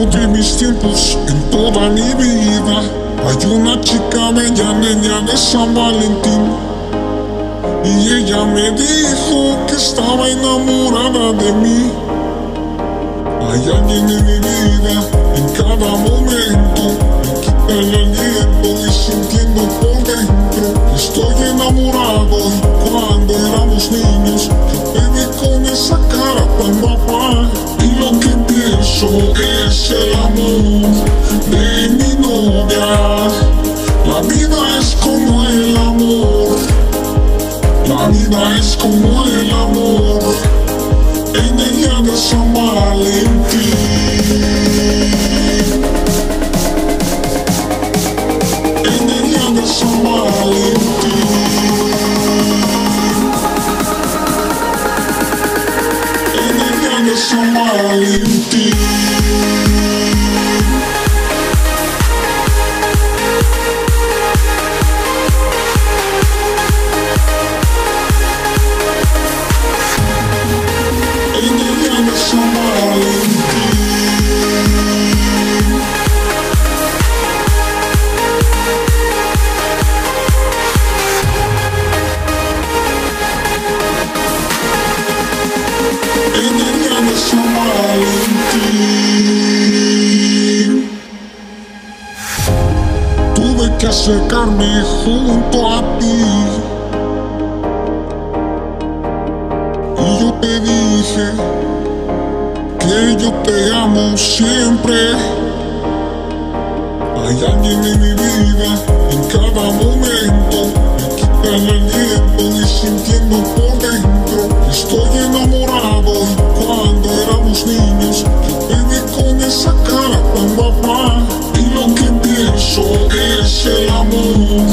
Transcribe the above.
de mis tiempos, en toda mi vida, hay una chica bella, niña de San Valentín. Y ella me dijo que estaba enamorada de mí. Hay alguien en mi vida, en cada momento, me quita el aliento y sintiendo por dentro que estoy enamorado. Y cuando éramos niños, yo te vi con esa cara tan guapa. Y lo que pienso es el amor de mi novia. La vida es como el amor. La vida es como el amor en el día de San Valentín. En el día de San Valentín. En el día de San Valentín. Tuve que acercarme junto a ti y yo te dije que yo te amo siempre. Hay alguien en mi vida, en cada momento, me quita el aliento y sintiendo por dentro que estoy enamorado. Y cuando éramos niños, yo te vi con esa cara tan guapa. Y lo que pienso es el amor